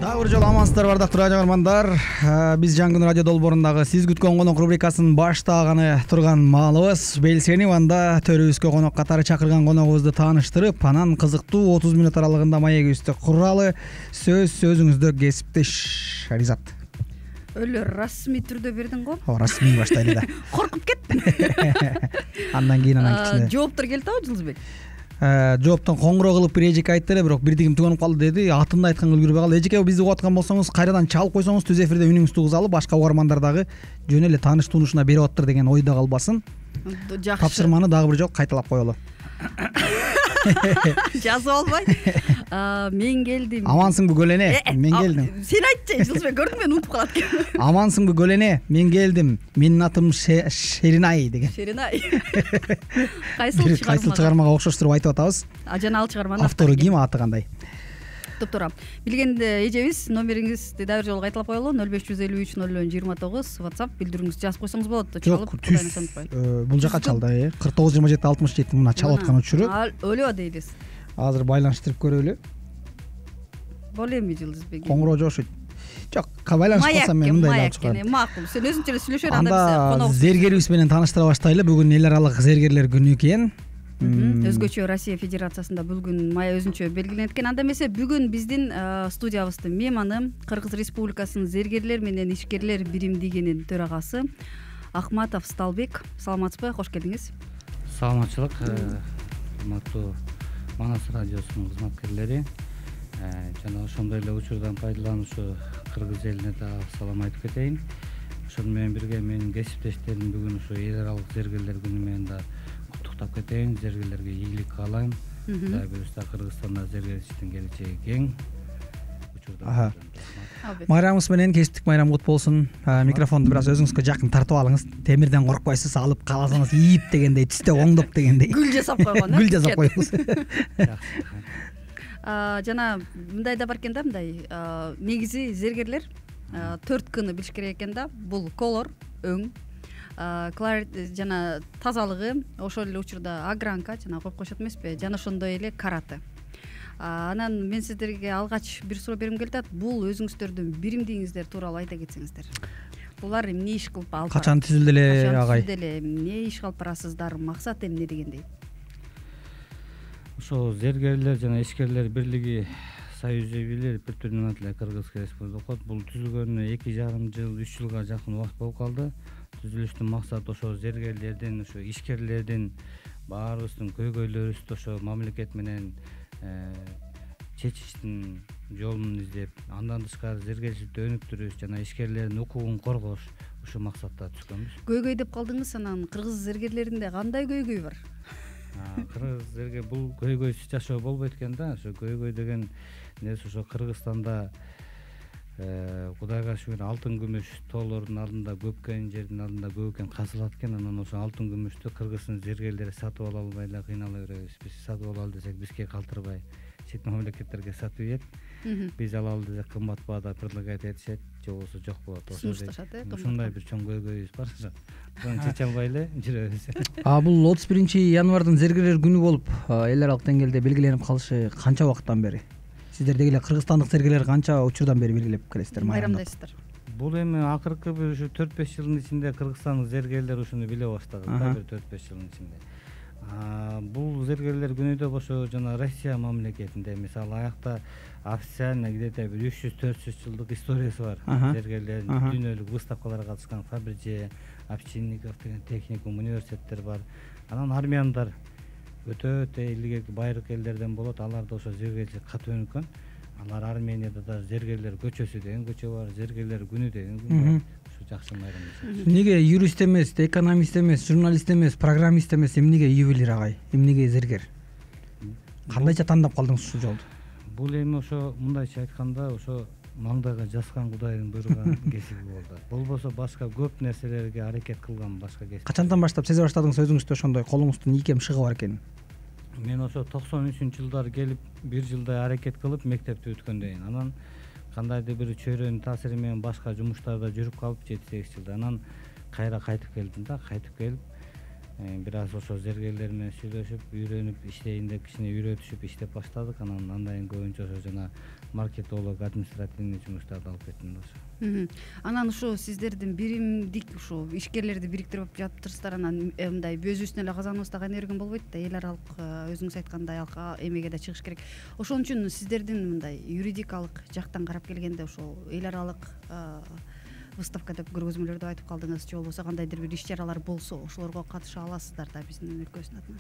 Дагы бир жолу амансыздар бардыктуу радио көрөрмандар. Биз жаңы радио долбоорундагы сиз күткөн конок рубрикасын баштаганы турган маалыбыз. Белсенип анда төрүбүзгө конок катары чакырган коногубузду тааныштырып, анан кызыктуу 30 минут аралыгында маегибизди куралы. Сөз сөзүңүздө кесиптеш Ризат. Өлө расмий түрдө бердиң го? Ооба, расмий баштайлы да. Коркуп кеттим. Андан кийин жооптор келди да Жылдызбек? Жооптон коңгуроо кылып бир эжеке айтты эле, бирок бирдигим түгөнүп калды деди. Атымды айтканга үлгүрбөй калды. Эжеке, бизди угуп аткан болсоңуз, кайрадан чалып койсоңуз, түз эфирде үнүңүздү угузалы, башка угармандар дагы жөн эле тааныш туунушуна берип атыптыр деген ойдо калбасын. Жакшы. Тапшырманы дагы бир жолу кайталап коелу. Жазып албай. Мен келдим. Амансыңбы Гөлене? Мен келдим. Сен айтчы, Жылдызбек, көрдүң мен унутуп калат экен. Амансыңбы Гөлене? Мен келдим. Менин атым Шеринай деген. Шеринай. Кайсыл чыгармага окшоштуруп айтып атабыз. Жана ал чыгарманын автору ким, аты кандай? Топтора. Билгенде эжебиз, номериңизди дагы бир жолу кайталап коелу. 0553 0029 WhatsApp билдирүүңүздү жазып койсоңуз болот. Жок, бул жака чалды. 49 27 67 мына чалып аткан учуру. Өлө дейбиз. Азыр байланыштырып көрөлү. Бол эми Жылдызбек. Коңгуроо жошойт. Жок, байланыш кылсам мен мындай алып чыгарам. Макул. Сен өзүңчө эле сүйлөшөр, анда биз конок. Зергерибиз менен тааныштыра баштайлы. Бүгүн эл аралык зергерлер күнү экен. Өзгөчө Россия Федерациясында бул күн мая өзүнчө белгиленет экен. Анда эмесе бүгүн биздин студиябыздын мейманы Кыргыз Республикасынын зергерлер менен ишкерлер биримдигинин төрагасы Ахматов Сталбек. Саламатсызбы? Кош келдиңиз. Саламатчылык, урматтуу Манас радиосунун кызматкерлери. Жана ошондой эле учурдан пайдаланып ушу кыргыз элине дагы салам айтып кетейин. Ошону менен бирге менин кесиптештерим бүгүн ушу эл аралык зергерлер күнү менен да куттуктап кетейин. Зергерлерге ийгилик каалайм. Дагы бирибизде Кыргызстанда зергерликтин келечеги кең. Учурда. Майрамыңыз менен кесиптик майрам кут болсун. Микрофонду бир аз өзүңүзгө жакын тартып алыңыз. Темирден коркпойсуз, алып каласаңыз ийип дегендей, түстө оңдоп дегендей. Гүл жасап койгон, Гүл жасап коюңуз. Жана мындай да бар экен да, мындай негизи зергерлер 4 К-ны билиш керек экен да. Бул колор, өң, жана тазалыгы, ошол эле учурда огранка, жана коюп коюшат эмеспи? Жана ошондой эле караты. Анан мен сиздерге алгач бир суроо бергим келип атат. Бул өзүңүздөрдүн биримдигиңиздер тууралуу айта кетсеңиздер. Булар эмне иш кылып алып? Качан түзүлдү эле агай? Эмне иш кылып барасыздар? Максат эмне дегендей? Ошо зергерлер жана ишкерлер бирлиги союзу билип бир түрүнөн эле Кыргызстан Республикасы бул түзүлгөнүнө 2,5 жыл, 3 жылга жакын убакыт болуп калды. Түзүлүштүн максаты ошо зергерлердин, ошо ишкерлердин баарыбыздын көйгөйлөрүбүздү ошо мамлекет менен чечиштин жолун издеп, андан тышкары зергерчиликти өнүктүрүш жана ишкерлердин укугун коргош ушул максатта түзгөнбүз. Көйгөй деп калдыңыз, анан кыргыз зергерлеринде кандай көйгөй бар? Кыргыз зергер бул көйгөйсүз жашоо болбойт экен да. Ошо көйгөй деген нерсе ошо Кыргызстанда Кудайга шүгүр алтын күмүш тоолордун алдында, көпкөн жердин алдында көп экен казылат экен. Анан ошо алтын күмүштү кыргыздын зергерлери сатып ала албай эле кыйнала беребиз. Биз сатып алалы десек бизге калтырбай чет мамлекеттерге сатып ийет. Биз алалы десек кымбат баада предлагать этишет, же болбосо жок болот. Ушундай бир чоң көйгөйүбүз бар. Ошону чече албай эле жүрөбүз. Бул 31-январдын зергерлер күнү болуп, эл аралык деңгээлде белгиленип калышы канча убакыттан бери? Сиздер дегеле кыргызстандык зергерлер канча учурдан бери белгилеп келесиздер? Майрамдайсыздар. Бул эми акыркы бир ушу 4-5 жылдын ичинде Кыргызстандык зергерлер ушуну биле баштады да, бир 4-5 жылдын ичинде. Бул зергерлер күнү деп ошо жана Россия мамлекетинде мисалы аякта официально где-то бир 300-400 жылдык историясы бар. Зергерлердин дүйнөлүк выставкаларга катышкан Фабриче, Овчинников деген техникум, университеттер бар. Анан армяндар өтө илгерки байыркы элдерден болот. Алар да ошо зергерчилик катуу өнүккөн. Алар Арменияда да зергерлер көчөсү деген көчө бар, зергерлер күнү деген күн бар. Ушу жакшы майрамдашат. Эмнеге юрист эмес, экономист эмес, журналист эмес, программист эмес, эмнеге ювелир агай? Эмнеге зергер? Кандайча тандап калдыңыз ушул жолду? Бул эми ошо мындайча айтканда ошо маңдайга жазган Кудайдын буйруган кесиби болду. Болбосо башка көп нерселерге аракет кылган башка кесип. Качандан баштап сезе баштадыңыз өзүңүздө ошондой колуңуздун ийкем шыгы бар экенин? Мен ошо 93-жылдары келип бир жылдай аракет кылып мектепти бүткөндөн анан кандайдыр бир чөйрөнүн таасири менен башка жумуштарда жүрүп калып 7-8 жылда анан кайра кайтып келдим да. Кайтып келип бир аз ошо зергерлер менен сүйлөшүп үйрөнүп иштейин деп кичине үйрөтүшүп иштеп баштадык. Анан андан кийин көбүнчө ошо жана маркетолог, административный жумуштарды алып кеттим да ошо. Анан ошо сиздердин биримдик ушо ишкерлерди бириктирип жатыптырсыздар. Анан мындай өзүбүздүн эле казаныбызда гана берген болбойт да, эл аралык өзүңүз айткандай эмеге да чыгыш керек. Ошон үчүн сиздердин мындай юридикалык жактан карап келгенде ошол эл аралык выставка деп көргөзмөлөр деп айтып калдыңыз, же болбосо кандайдыр бир иш чаралар болсо ошолорго катыша аласыздар да биздин өлкөбүздүн атынан?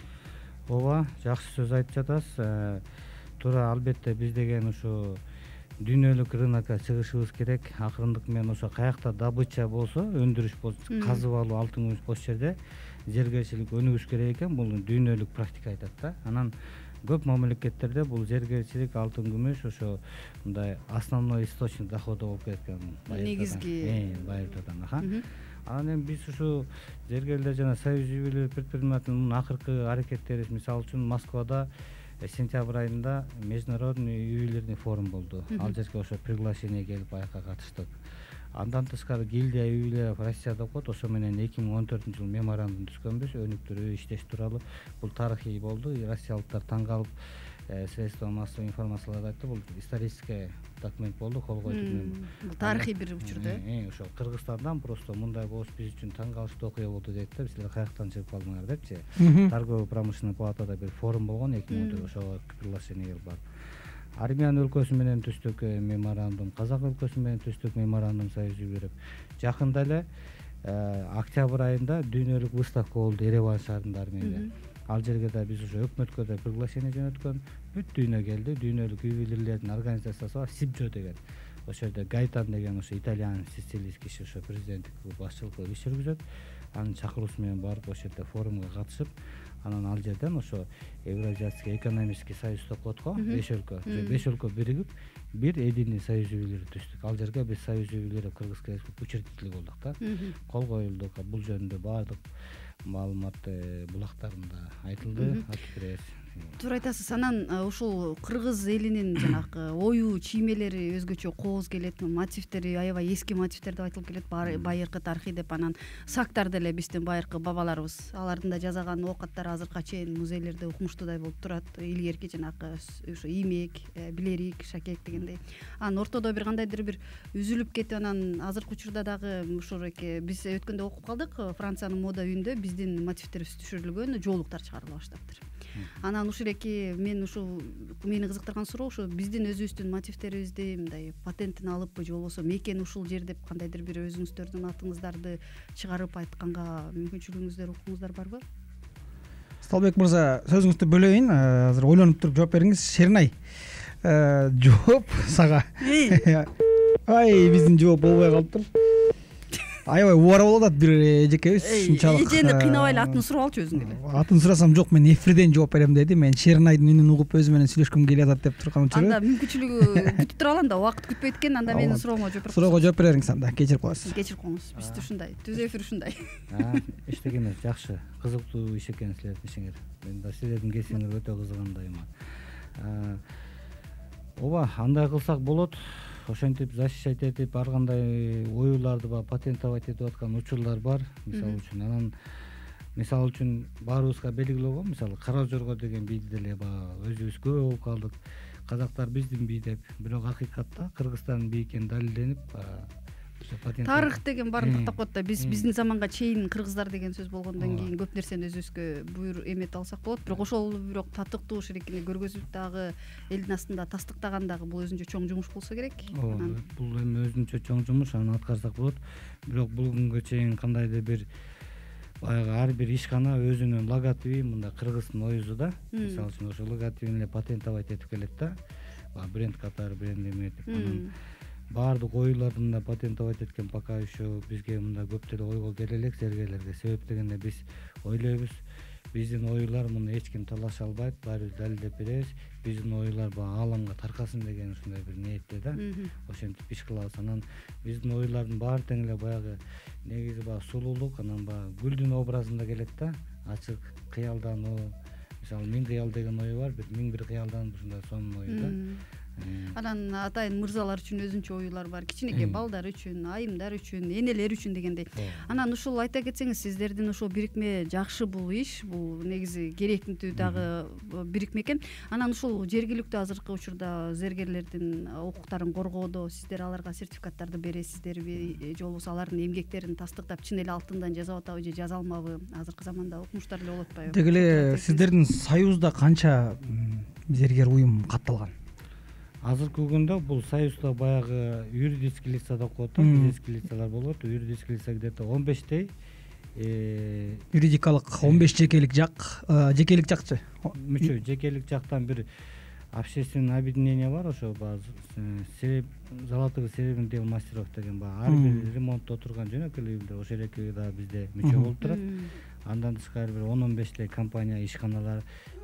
Ооба, жакшы сөз айтып жатасыз. Туура, албетте биз деген ушу дүйнөлүк рынокко чыгышыбыз керек. Акырындык менен ошо каякта добыча болсо, өндүрүш болсо, казып алуу, алтын күмүш болчу жерде зергерчилик өнүгүш керек экен. Бул дүйнөлүк практика айтат да. Анан көп мамлекеттерде бул зергерчилик, алтын күмүш ошо мындай основной источник доходу болуп кеткен. Негизги байыртадан. Анан эми биз ушу зергерлер жана союз ювелир предпринимательный акыркы аракеттерибиз, мисалы үчүн Москвада сентябрь айында международный ювелирный форум болду. Ал жерге ошо приглашение келип аяка катыштык. Андан тышкары гильдия ювелиров Россияда окот. Ошо менен 2014-жылы меморандум түзгөнбүз, өнүктүрүү, иштеш тууралуу. Бул тарыхый болду. Россиялыктар таң калып, средства массовой информацияларды айтты. Бул исторический документ болду, кол койдук. Бул тарыхый бир учур да. Ошо Кыргызстандан просто мындай болуш биз үчүн таң калыштуу окуя болду дейт да. Силер каяктан чыгып калдыңар депчи. Торговый промышленный палатада бир форум болгон 2014, ошого приглашение келип бар. Армян өлкөсү менен түздүк меморандум, Казак өлкөсү менен түздүк меморандум союз ювелиров. Жакында эле октябрь айында дүйнөлүк выставка болду Ереван шаарында, Арменияда. Ал жерге да биз уже өкмөткө да приглашение жөнөткөн. Бүт дүйнө келди. Дүйнөлүк ювелирлердин организациясы бар, Сибжо деген. Ошол жерде Гайтан деген ошо итальян сицилист киши ошо президенттик башчылык кылып иш жүргүзөт. Анын чакыруусу менен барып ошол жерде форумга катышып, анан ал жерден ошо Евразийский экономический союз деп коет го, 5 өлкө. 5 өлкө биригип бир единый союз ювелиров түздүк. Ал жерге биз союз ювелиров Кыргызской республика учредитель болдук да. Кол коюлдук. Бул жөнүндө баардык маалымат булактарында айтылды. Туура айтасыз. Анан ушул кыргыз элинин жанагы ою чиймелери өзгөчө кооз келет, мотивтери аябай эски мотивтер деп айтылып келет, байыркы тарыхый деп. Анан сактар деле биздин байыркы бабаларыбыз, алардын да жасаган оокаттары азыркыга чейин музейлерде укмуштуудай болуп турат. Илгерки жанагы ошо иймек, билерик, шакек дегендей. Анан ортодо бир кандайдыр бир үзүлүп кетип, анан азыркы учурда дагы ушуреке биз өткөндө окуп калдык, Франциянын мода үйүндө биздин мотивтерибиз түшүрүлгөн жоолуктар чыгарыла баштаптыр. Анан ушуреки мени кызыктырган суроо ушу биздин өзүбүздүн мотивтерибизди мындай патентин алыппы, же болбосо мекен ушул жер деп кандайдыр бир өзүңүздөрдүн атыңыздарды чыгарып айтканга мүмкүнчүлүгүңүздөр, укугуңуздар барбы? Сталбек мырза, сөзүңүздү бөлөйүн, азыр ойлонуп туруп жооп бериңиз. Шернай, жооп сага. Ай, биздин жооп болбой калыптыр. Аябай убара болуп атат бир эжекебиз, ушунчалык. Эжени кыйнабай эле атын сурап алчы өзүң эле. Атын сурасам жок, мен эфирден жооп берем деди. Мен Шернайдын үнүн угуп өзү менен сүйлөшкүм келип атат деп турган учуру. Анда мүмкүнчүлүгү күтүп тура алам да, убакыт күтпөйт экен, анда менин суроомо жооп берип. Суроого жооп бере бериңиз анда, кечирип коесуз. Кечирип коюңуз. Бизде ушундай, түз эфир ушундай. Эчтеке эмес, жакшы, кызыктуу иш экен силердин ишиңер. Мен да силердин кесиңер өтө кызыгандайм. Ооба, андай кылсак болот. Ошентип защищать этип, ар кандай оюларды патентовать этип аткан учурлар бар. Мисалы үчүн баарыбызга белгилүү го, мисалы Кара Жорго деген бийди деле өзүбүз көп болуп калдык. Казактар биздин бий деп, бирок акыйкатта Кыргызстандын бийи экени далилденип, тарых деген баарын тактап коет да. Биздин заманга чейин кыргыздар деген сөз болгондон кийин көп нерсени өзүбүзгө буйр эмете алсак болот. Бирок татыктуу ушерекини көргөзүп дагы элдин астында тастыктаган дагы бул өзүнчө чоң жумуш болсо керек. Бул эми өзүнчө чоң жумуш, аны аткарсак болот. Бирок бул күнгө чейин кандайдыр бир баягы ар бир ишкана өзүнүн логотипи, мындай кыргыздын оюзу да. Мисалы үчүн ошо логотипин эле патентовать этип келет да. Бренд катары брендеметип, анан баардык оюлардын да патентовать эткен пока еще бизге мындай көп деле ойго келе элек зергерлерге. Себеп дегенде биз ойлойбуз, биздин оюлар муну эч ким талаша албайт, баарыбыз далилдеп беребиз. Биздин оюлар ааламга таркасын деген ушундай бир ниетте да. Ошентип иш кылабыз. Анан биздин оюлардын баары тең эле баягы негизи сулуулук, анан гүлдүн образында келет да. Ачык кыялдануу. Мисалы 1000 кыял деген ою бар, бир 1001 кыялдан ушундай сонун ою да. Анан атайын мырзалар үчүн өзүнчө оюлар бар, кичинекей балдар үчүн, айымдар үчүн, энелер үчүн дегендей. Анан ушул айта кетсеңиз, сиздердин ушул бирикме жакшы, бул иш, бул негизи керектүү дагы бирикме экен. Анан ушул жергиликтүү азыркы учурда зергерлердин укуктарын коргоодо сиздер аларга сертификаттарды бересиздерби же болбосо алардын эмгектерин тастыктап чын эле алтындан жасап атабы же жаса алмабы? Азыркы заманда окумуштар эле болуп атпайбы? Деги эле сиздердин союзда канча зергер уюм катталган? Азыркы күндө бул союзда баягы юридический лица деп коет, физический лицалар болот. Юридический лица где-то 15 юридикалык 15 жекелик жакчы мүчө. Жекелик жактан бир общественный объединение бар, ошо золотых серебряных дел мастеров деген ар бир ремонтто турган жөнөкөй эле ошол экөө да бизде мүчө болуп турат. Андан тышкары бир 10-15 компания, ишканалар,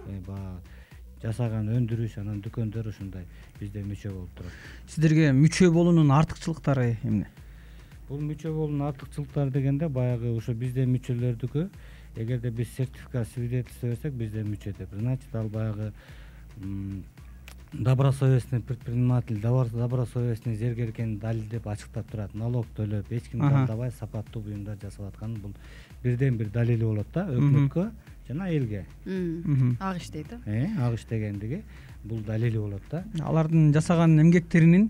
жасаган өндүрүш, анан дүкөндөр ушундай бизде мүчө болуп турат. Сиздерге мүчө болуунун артыкчылыктары эмне? Бул мүчө болуунун артыкчылыктары дегенде баягы ошо бизде мүчөлөрдүкү, эгерде биз сертификат свидетельство берсек, бизде мүчө деп. Значит, ал баягы добросовестный предприниматель, добросовестный зергер экенин далилдеп ачыктап турат. Налог төлөп, эч кимди алдабай сапаттуу буюмдар жасап аткан бул бирден бир далили болот да өкмөткө жана элге. Ак иш дейт, ак иш дегендиги бул далили болот да. Алардын жасаган эмгектеринин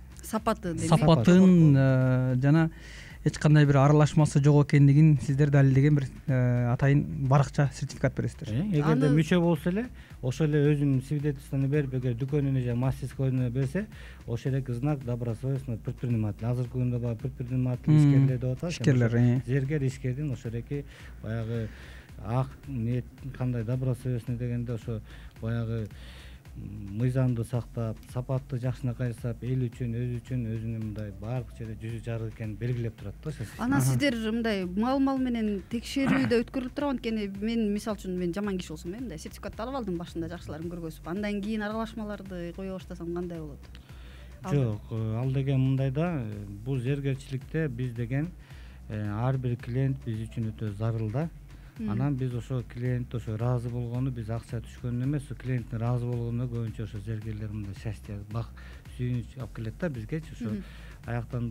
сапатын жана эч кандай бир аралашмасы жок экендигин сиздер далилдеген бир атайын баракча сертификат бересиздер. Эгерде мүчө болсо эле, ошол эле өзүнүн свидетельствосун берип, эгер дүкөнүнө же мастерскойуна берсе, ошол эле знак добросовестный предприниматель. Азыркы күндө баягы предприниматель ишкерлер деп атат. Ишкерлер, зергер ишкердин ошол эки баягы ак ниет кандай добросовестный дегенде ошо баягы мыйзамды сактап, сапатты жакшынакай жасап, эл үчүн, өзү үчүн өзүнүн мындай баардык жерде жүзү жарык экенин белгилеп турат да. Анан сиздер мындай мал менен текшерүү да өткөрүлүп турат. Анткени мен мисалы үчүн мен жаман киши болсом, мындай сертификатты алып алдым башында жакшыларын көргөзүп, андан кийин аралашмаларды кое баштасам кандай болот? Жок, ал деген мындай да, бул зергерчиликте биз деген ар бир клиент биз үчүн өтө зарыл да. Анан биз ошо клиент ошо ыраазы болгону, биз акча түшкөнүн эмес, клиенттин ыраазы болгонуна көбүнчө ошо зергерлер мындай счастье, бак, сүйүнүч алып келет да бизгечи. Ошо аяктан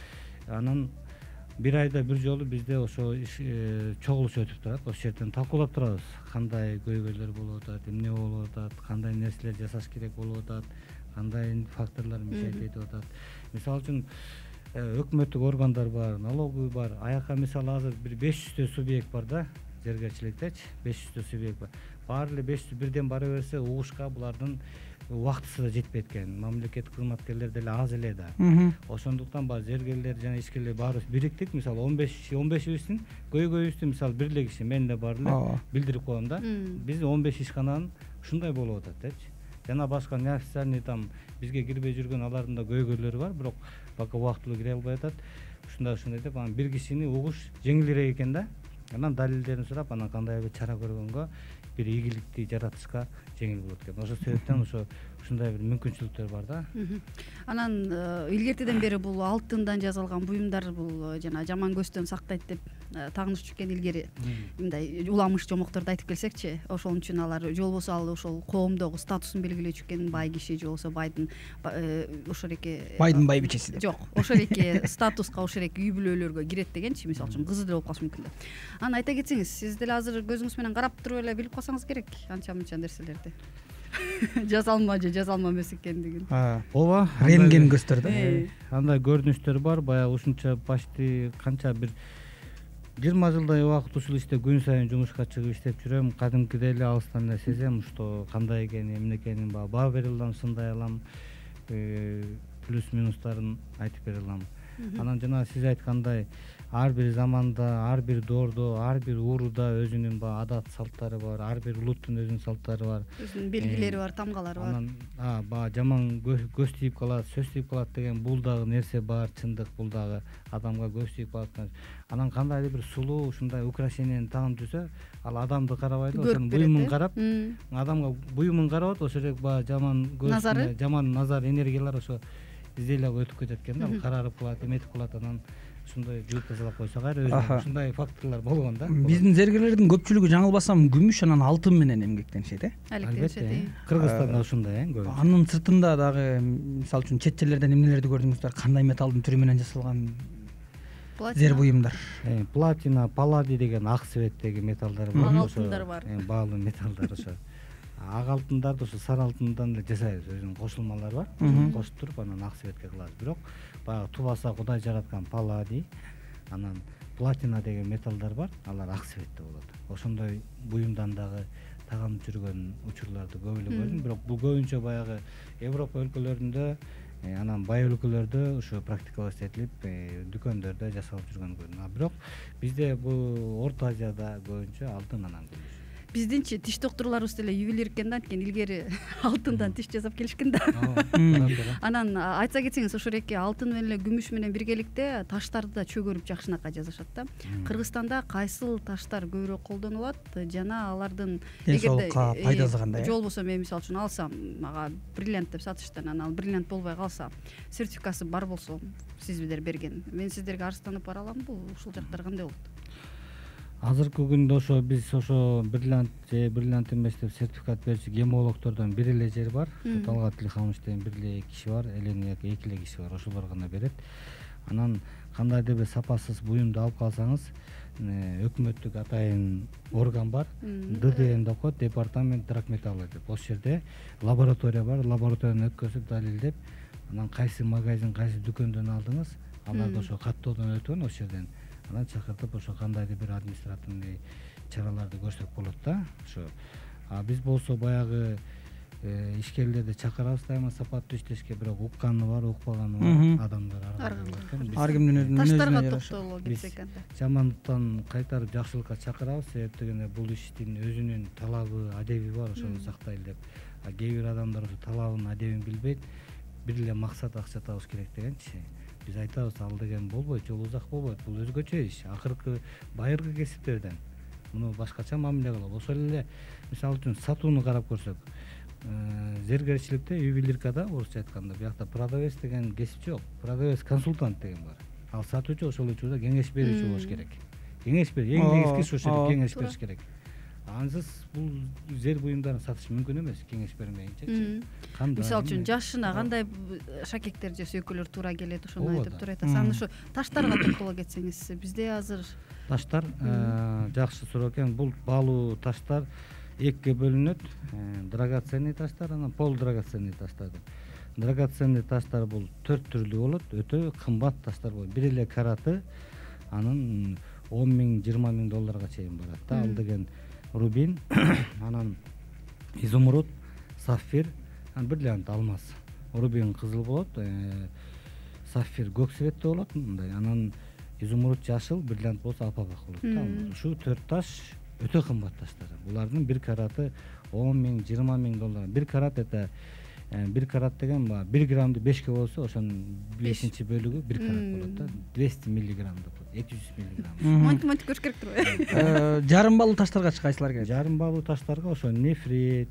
анан бир айда бир жолу бизде ошо чогулуш өтүп турат. Ошол жерден талкуулап турабыз. Кандай көйгөйлөр болуп атат, эмне болуп атат, кандай нерселер жасаш керек болуп атат, кандай факторлор мешать этип атат. Мисалы үчүн өкмөттүк органдар бар, налоговый бар. Аяка мисалы азыр бир 500 субъект бар да, зергерчиликтечи 500 субъект бар. Баары эле 500 бирден бара берсе, угушка булардын убактысы да жетпейт экен. Мамлекеттик кызматкерлер деле аз эле да. Ошондуктан баары зергерлер жана ишкерлер баарыбыз бириктик. Мисалы 15-15биздин көйгөйүбүздү мисалы бир эле киши мен да бар эле билдирип коем да. Биз 15 ишкананын ушундай болуп атат депчи. Жана башка неофициальный там бизге кирбей жүргөн алардын да көйгөйлөрү бар, бирок пока убактылуу кире албай атат. Ушундай деп, анан бир кишини угуш жеңилирээк экен да. Анан далилдерин сурап, анан кандай бир чара көргөнгө, бир ийгиликти жаратышка жеңил болот экен. Ошол себептен ушундай бир мүмкүнчүлүктөр бар да. Анан илгертеден бери бул алтындан жасалган буюмдар бул жана жаман көздөн сактайт деп тагыныш түшкөн илгери мындай уламыш жомокторду айтып келсекчи, ошол үчүн алар же болбосо ал ошол коомдогу статусун белгилөөчү экен, бай киши же болбосо байдын ошол эки байдын байбичеси деп. Жок, ошол эки статуска ошол эки үй бүлөлөргө кирет дегенчи, мисалы үчүн кызы деле болуп калышы мүмкүн деп. Анан айта кетсеңиз, сиз деле азыр көзүңүз менен карап туруп эле билип калсаңыз керек анча-мынча нерселерди. Жасалма же жасалма эмес экендигин. Ооба, рентген көздөр да. Андай көрүнүштөр бар, баягы ушунча почти канча бир 20 жылдай убакыт ушул иште күн сайын жумушка чыгып иштеп жүрөм. Кадимкидей эле алыстан эле сезем, что кандай экенин, эмне экенин баа бере алам, сындай алам, плюс минустарын айтып бере алам. Анан жана сиз айткандай ар бир заманда, ар бир доордо, ар бир ууруда өзүнүн адат салттары бар, ар бир улуттун өзүнүн салттары бар, өзүнүн белгилери бар, тамгалары бар. Анан жаман көз тийип калат, сөз тийип калат деген бул дагы нерсе бар, чындык, бул дагы адамга көз тийип калат. Анан кандайдыр бир сулуу ушундай украшениени тагып жүрсө, ал адамды карабайт, ошонун буюмун карап, адамга буюмун карап, ошол эле жаман көз, жаман назар энергиялар ошо издей эле өтүп кетет экен да, карарып калат, эметип калат. Анан ошондой жууп тазалап койсо кайра өзү ушундай факторлор болгон да. Биздин зергерлердин көпчүлүгү жаңылбасам күмүш анан алтын менен эмгектенишет албетте Кыргызстанда ушундай көбүнчө. Анын сыртында дагы мисалы үчүн чет жерлерден эмнелерди көрдүңүздөр, кандай металдын түрү менен жасалган зер буюмдар? Платина, палладий деген ак цветтеги металлдар бар. Алтындар бар. Баалуу металлдар ошо. Ак алтындарды ошо сары алтындан эле жасайбыз, өзүнүн кошулмалары бар. Коштуруп анан ак цветке кылабыз. Бирок баягы тубаса Кудай жараткан палладий, анан платина деген металлдар бар, алар ак цветте болот. Ошондой буюмдан дагы таганып жүргөн учурларды көп эле көрдүм. Бирок бул көбүнчө баягы Европа өлкөлөрүндө, анан бай өлкөлөрдө ушу практикалаш этилип, дүкөндөрдө жасалып жүргөн көрдүм. Бирок бизде бул Орто Азияда көбүнчө алтын анан күмүш. Биздинчи тиш доктурларыбыз деле ювелир экен да, анткени илгери алтындан тиш жасап келишкен да. Анан айтса кетсеңиз, ошол эки алтын менен эле күмүш менен биргеликте таштарды да чөгөрүп жакшынакай жасашат да. Кыргызстанда кайсыл таштар көбүрөөк колдонулат жана алардын соолукка пайдасы кандай? Же болбосо мен мисалы үчүн алсам, мага бриллиант деп сатыштан, анан ал бриллиант болбой калса, сертификаты бар болсо, сиздер берген, мен сиздерге арызданып бара аламбы? Ушул жактар кандай болот? Азыркы күндө ошо биз ошо бриллиант же бриллиант эмес деп сертификат берүүчү гемологдордон бир эле жер бар. Талгат Тилиханович деген бир эле киши бар, Элена эки эле киши бар, ошолор гана берет. Анан кандайдыр бир сапасыз буюмду алып калсаңыз, өкмөттүк атайын орган бар, ДДН деп коет, департамент драгметаллы деп. Ошол жерде лаборатория бар, лабораториядан өткөзүп далилдеп, анан кайсы магазин, кайсы дүкөндөн алдыңыз, аларды ошо каттоодон өткөн, ошол жерден анан чакыртып ошо кандайдыр бир административный чараларды көрсөк болот да. Ошо биз болсо баягы ишкерлерди чакырабыз дайыма сапаттуу иштешке, бирок укканы бар, укпаганы бар адамдар ар кимдин өзүнүн таштарга токтоло кетсек анда. Жамандыктан кайтарып жакшылыкка чакырабыз, себеп дегенде бул иштин өзүнүн талабы, адеби бар, ошону сактайлы деп. Кээ бир адамдар ошо талабын, адебин билбейт, бир эле максат акча табыш керек дегенчи. Биз айтабыз, ал деген болбойт, жол узак болбойт. Бул өзгөчө иш. Акыркы байыркы кесиптерден муну башкача мамиле кылып. Ошол эле мисалы үчүн сатууну карап көрсөк, зергерчиликте, ювелиркада, орусча айтканда, биякта продавец деген кесип жок. Продавец консультант деген бар. Ал сатуучу ошол учурда кеңеш берүүчү болуш керек. Кеңеш бер, эң негизгиси ошол кеңеш бериш керек. Ансыз бул зер буюмдарын сатыш мүмкүн эмес, кеңеш бермейинчечи. Мисалы үчүн жашына кандай шакектер же сөйкөлөр туура келет, ошону айтып туруп атасыз. Аны ушу таштарга токтоло кетсеңиз, бизде азыр таштар жакшы суроо экен. Бул баалуу таштар экиге бөлүнөт. Драгоценный таштар, анан полудрагоценный таштар деп. Драгоценный таштар бул 4 түрлүү болот, өтө кымбат таштар болот. Бир эле караты анын 10 миң, 20 миң долларга чейин барат да. Ал деген рубин, анан изумруд, сафир, анан бриллиант, алмаз. Рубин кызыл болот, сафир көк цветте болот, мындай. Анан изумруд жашыл, бриллиант болсо аппак болот да. Ушу 4 таш өтө кымбат таштар. Булардын бир караты 10 миң, 20 миң доллар. Бир карат это бир карат деген 1 граммды 5ке болсо, ошонун 5-чи бөлүгү 1 карат болот да. 200 миллиграмм деп коет. 200 миллиграмм. Монтик көрүш керек турбайбы? Жарым баалуу таштарга кайсылар келет? Жарым баалуу таштарга ошо нефрит,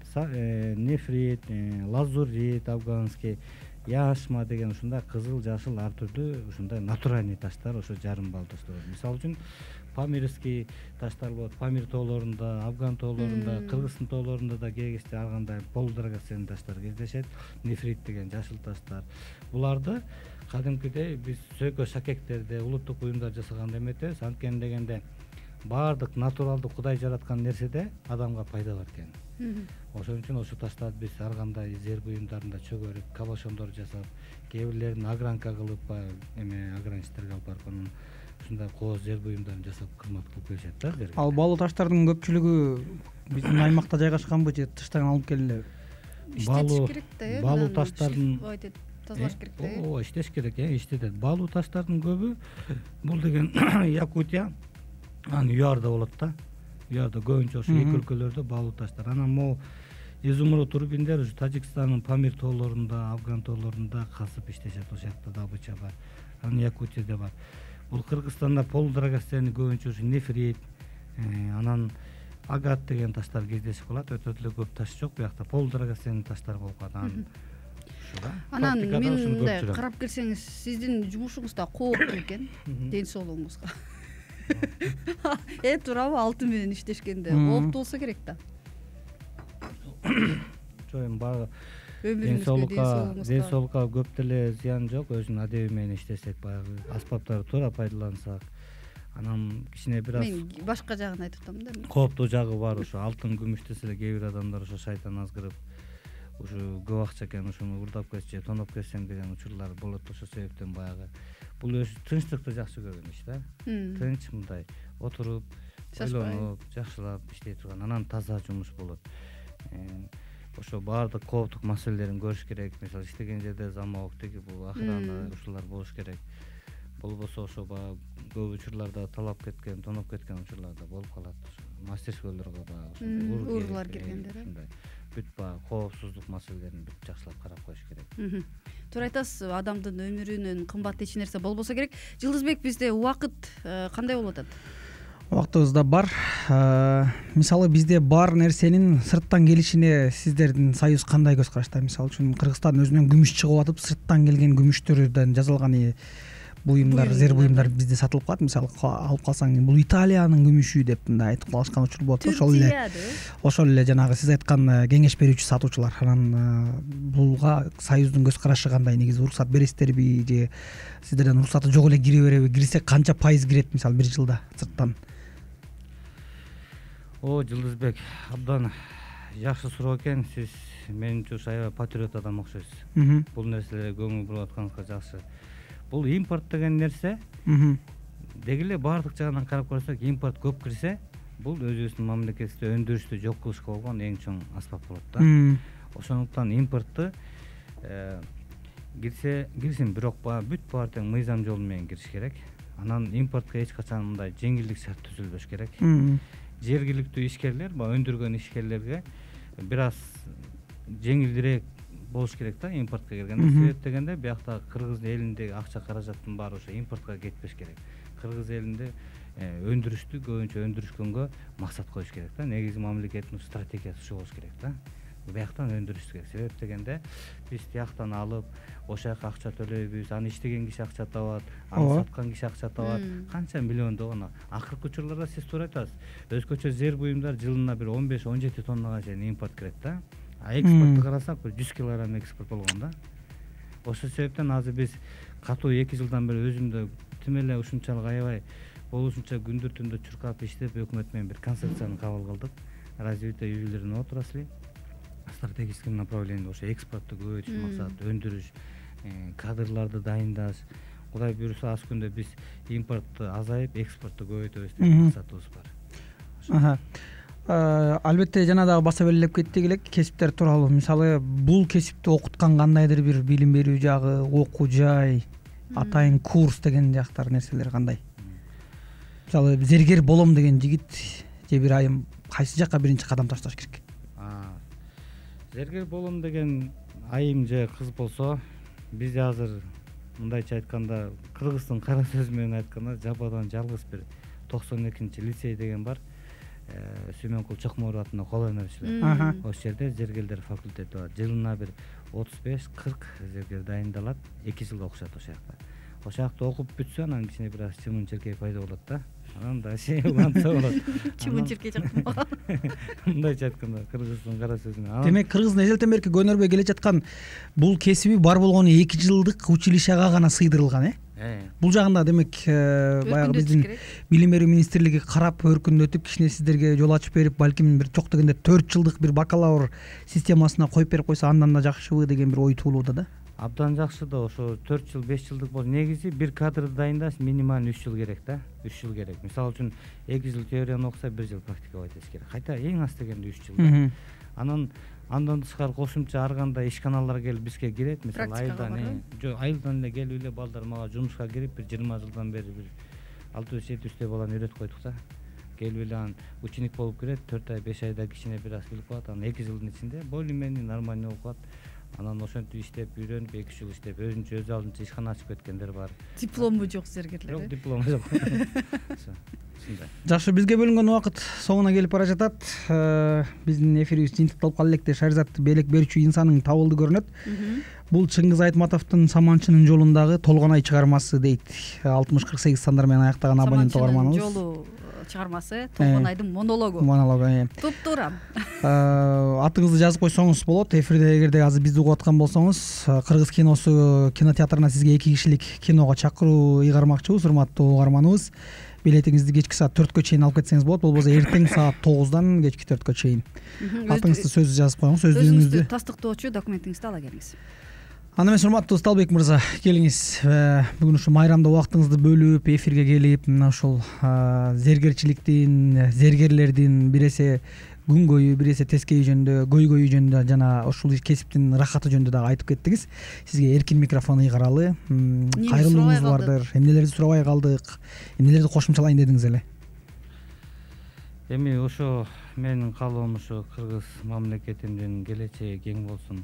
лазурит, афганский, яшма деген ушундай кызыл, жашыл ар түрдүү ушундай натуральный таштар, ошо жарым баалуу таштар. Мисалы үчүн памирский таштар болот, Памир тоолорунда, Афган тоолорунда, Кыргыздын тоолорунда да кээ кезде ар кандай полудрагоценный таштар кездешет. Нефрит деген жашыл таштар. Буларды кадимкидей биз сөйкө шакектерде, улуттук буюмдар жасаганда эметебиз. Анткени дегенде баардык натуралдуу Кудай жараткан нерседе адамга пайда бар экен. Ошон үчүн ошол таштарды биз ар кандай зер буюмдарында чөгөрүп, кабошондор жасап, кээ бирлерин огранка кылып, ограничтерге алып барып, анан ушундай кооз зер буюмдарын жасап кызмат кылып келишет да. Ал баалуу таштардын көпчүлүгү биздин аймакта жайгашканбы же тыштан алып келип иштетиш керек да, баалуу таштардын тазалаш керек да. Ооба, иштеш керек, иштетет. Баалуу таштардын көбү бул деген Якутия, анан ЮАРда болот да. ЮАРда көбүнчө ошо эки өлкөлөрдө баалуу таштар. Анан могу изумруд, рубиндер ушу Тажикстандын Памир тоолорунда, Афган тоолорунда касып иштешет, ошол жакта добыча бар. Анан Якутияда бар. Бул Кыргызстанда полудрагоценный көбүнчө ушу нефрит, анан агат деген таштар кездешип калат. Өтө эле көп таш жок, биякта полудрагоценный таштар болуп калат. ушу да. Анан Практикада ушуну мындай көрүп жүрөм. карап келсеңиз сиздин жумушуңуз да кооптуу экен ден соолугуңузга. Туурабы алтын менен иштешкенде кооптуу болсо керек да. Жок эми баягы Өмүрүңүзгө, ден соолукка көп деле зыян жок. Өзүнүн адеби менен иштесек, баягы аспаптарды туура пайдалансак, анан кичине бир аз мен башка жагын айтып атам да. кооптуу жагы бар. Ошо алтын күмүш десе эле кээ бир адамдар ошо шайтан азгырып, ушу көп акча экен, ушуну урдап кетсе, тоноп кетсем деген учурлар болот. Ошол себептен баягы бул өзү тынчтыкты жакшы көргөн иш да. Тынч мындай отуруп, ойлонуп, жакшылап иштей турган, анан таза жумуш болот. Ошо баардык кооптук маселелерин көрүш керек. Мисалы иштеген жерде замок, тиги бул охрана ушулар болуш керек. Болбосо ошо баягы көп учурларда талап кеткен, тоноп кеткен учурларда болуп калат. Мастерскөөлөргө баягы ошондой уруулар киргендер. Ушундай бүт баягы коопсуздук маселелерин бүт жакшылап карап коюш керек. Туура айтасыз, адамдын өмүрүнөн кымбат эч нерсе болбосо керек. Жылдызбек, бизде убакыт кандай болуп атат? Убактыбызда бар. Мисалы бизде бар нерсенин сырттан келишине сиздердин союз кандай көз карашта? Мисалы үчүн Кыргызстан өзүнөн күмүш чыгып атып, сырттан келген күмүштөрдөн жасалган буюмдар, зер буюмдар бизде сатылып калат. Мисалы алып калсаң, бул Италиянын күмүшү деп мындай айтып калышкан учур болот. Ошол эле жанагы сиз айткан кеңеш берүүчү сатуучулар. Анан булга союздун көз карашы кандай? Негизи уруксат бересиздерби же сиздерден уруксаты жок эле кире береби? Кирсе канча пайыз кирет мисалы бир жылда сырттан? Жылдызбек, абдан жакшы суроо экен. Сиз менимче аябай патриот адам окшойсуз. Бул нерселерге көңүл буруп атканыңызга жакшы. Бул импорт деген нерсе деги эле баардык жагынан карап көрсөк, импорт көп кирсе, бул өзүбүздүн мамлекетибизде өндүрүштү жок кылышка болгон эң чоң аспап болот да. Ошондуктан импортту кирсин, бирок бүт баары тең мыйзам жолу менен кириш керек. Анан импортко эч качан мындай жеңилдик шарт түзүлбөш керек. Жергиликтүү ишкерлер, өндүргөн ишкерлерге бир аз жеңилдирээк болуш керек да импортко келгенде. Себеп дегенде биякта Кыргыз элиндеги акча каражаттын баары ошо импортко кетпеш керек. Кыргыз элинде өндүрүштү көбүнчө өндүрүшкөнгө максат коюш керек да. Негизи мамлекеттин стратегиясы ушул болуш керек да. Бияктан өндүрүш керек. Себеп дегенде биз тияктан алып, ошол жака акча төлөйбүз, аны иштеген киши акча табат, аны саткан киши акча табат. Канча миллиондогон. Акыркы учурларда сиз туура айтасыз. Өзгөчө зер буюмдар жылына бир 15-17 тоннага чейин импорт кирет да. А экспортты карасак, бир 100 килограмм экспорт болгон да. Ошол себептен азыр биз катуу 2 жылдан бери өзүмдө тим эле ушунчалык аябай болушунча күндүр түндү чуркап иштеп, өкмөт менен бир концепцияны кабыл кылдык. Развитие юзелерин отрасли стратегический направление, ошо экспортты көбөйтүш максат, өндүрүш, кадрларды дайындаш. Кудай буйруса аз күндө биз импортту азайып, экспортту көбөйтөбүз деген максатыбыз бар. Албетте жана дагы баса белгилеп кеттик элек кесиптер тууралуу. Мисалы бул кесипти окуткан кандайдыр бир билим берүү жагы, окуу жай, атайын курс деген жактар нерселер кандай? Мисалы зергер болом деген жигит же бир айым кайсы жакка биринчи кадам ташташ керек? Зергер болом деген айым же кыз болсо, биз азыр мындайча айтканда, Кыргыздын кара сөзү менен айтканда, жападан жалгыз бир 92-чи лицей деген бар. Сүймөнкул Чокморов атында кол өнөрчүлөр. Ошол жерде зергерлер факультети бар. Жылына бир 35-40 зергер дайындалат, 2 жыл окушат ошол жакта. Ошол жакта окуп бүтсө, анан кичине бир аз чымын-чиркей пайда болот да. Анан дальше улантса болот. Чымын-чиркей жактан. Мындайча айтканда, Кыргыздын кара сөзүнө. Демек Кыргыздын эжелтен берки көнөрбөй келе жаткан бул кесиби бар болгону 2 жылдык училищага гана сыйдырылган, Бул жагында демек баягы биздин билим берүү министрлиги карап өркүндөтүп, кичине сиздерге жол ачып берип, балким бир жок дегенде 4 жылдык бир бакалавр системасына коюп берип койсо андан да жакшыбы деген бир ой туулууда да. Абдан жакшы да, ошо 4 жыл, 5 жылдык болсо, негизи бир кадрды дайындаш минималь 3 жыл керек да. 3 жыл керек. Мисалы үчүн 2 жыл теорияны окуса, 1 жыл практиковать этиш керек. Кайта эң аз дегенде 3 жыл. Андан тышкары кошумча ар кандай ишканалар келип бизге кирет. Мисалы айылдан эле келип эле балдар мага жумушка кирип, бир 20 жылдан бери бир 600-700 баланы үйрөтүп койдук да. Келип эле анан ученик болуп кирет, 4 ай, 5 айда кичине бир аз билип калат, анан 2 жылдын ичинде более-менее нормально окуп калат. анан ошентип иштеп үйрөнүп 2 жыл иштеп өзүнчө өз алдынча ишкана ачып кеткендер бар. Диплому жок зергерлер. Жок, диплому жок. Ушундай. Жакшы, бизге бөлүнгөн убакыт соңуна келип бара жатат. Биздин эфирибиз жыйынтыкталып кала электе. Шаризат белек берүүчү инсанның табылды көрүнөт. Бул Чыңгыз Айтматовдун Саманчынын жолундагы толгонай чыгармасы дейт. 60-48 сандар менен аяктаган абонент угарманыбыз. Саманчынын жолу чыгармасы Толгонайдын монологу. Туп-туура. Атыңызды жазып койсоңуз болот. Эфирде эгерде азыр бизди угуп аткан болсоңуз, Кыргыз киносу кинотеатрына сизге 2 кишилик киного чакыруу ыйгармакчыбыз, урматтуу угарманыбыз. Билетиңизди кечки саат 4кө чейин алып кетсеңиз болот. Болбосо эртең саат 9дан кечки 4кө чейин. Атыңызды сөзү жазып коюңуз, өзүңүздү тастыктоочу документиңизди ала келиңиз. Анда эмес, урматтуу Сталбек мырза, келиңиз. Бүгүн ушу майрамда убактыңызды бөлүп, эфирге келип, мына ушул зергерчиликтин, зергерлердин биресе күнгөйү, биресе тескейи жөнүндө, көйгөйү жөнүндө жана ушул кесиптин рахаты жөнүндө дагы айтып кеттиңиз. Сизге эркин микрофон ыйгаралы. Кайрылууңуз бардыр. Эмнелерди сурабай калдык? Эмнелерди кошумчалайын дедиңиз эле? Эми ошо менин каалоом ушу Кыргыз мамлекетинин келечеги кең болсун.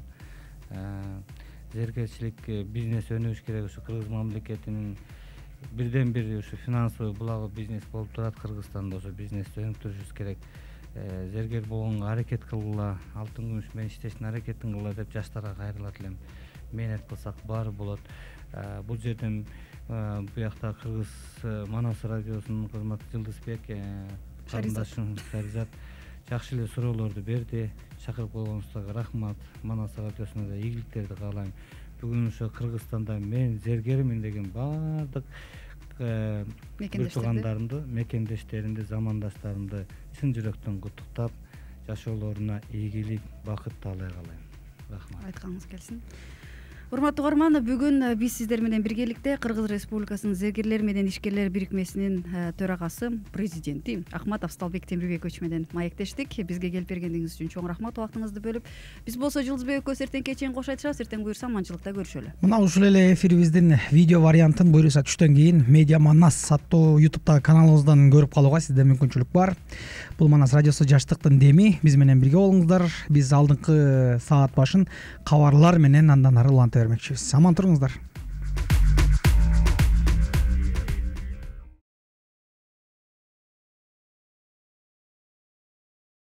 Зергерчилик бизнес өнүгүш керек. Ушу Кыргыз мамлекетинин бирден бир ушу финансовый булагы бизнес болуп турат Кыргызстанда. Ошо бизнести өнүктүрүшүбүз керек. Зергер болгонго аракет кылгыла, алтын күмүш менен иштештин аракетин кылгыла деп жаштарга кайрылат элем. Мээнет кылсак баары болот. Бул жерден буякта Кыргыз Манас радиосунун кызматчысы Жылдызбек карындашым Шаризат жакшы эле суроолорду берди. Чакырып койгонуңуздарга рахмат. Манас радиосуна да ийгиликтерди каалайм. Бүгүн ошо Кыргызстанда мен зергеримин деген баардык туугандарымды, мекендештеримди, замандаштарымды чын жүрөктөн куттуктап, жашоолоруна ийгилик, бакыт таалай каалайм. Рахмат. Айтканыңыз келсин. Урматтуу угарман, бүгүн биз сиздер менен биргеликте Кыргыз Республикасынын Зергерлер менен ишкерлер бирикмесинин төрагасы, президенти Ахматов Сталбек Темирбекович менен маектештик. Бизге келип бергениңиз үчүн чоң рахмат, убактыңызды бөлүп. Биз болсо Жылдызбек экөөбүз эртеңке чейин кош айтышабыз. Эртең буюрса аманчылыкта көрүшөлү. Мына ушул эле эфирибиздин видео вариантын буюрса түштөн кийин Медиа Манас аттуу YouTube'дагы каналыбыздан көрүп калууга сизде мүмкүнчүлүк бар. Бул Манас радиосу жаштыктын деми. Биз менен бирге болуңуздар. Биз алдыңкы саат башын кабарлар менен андан ары уланта бермекчибиз. Аман туруңуздар.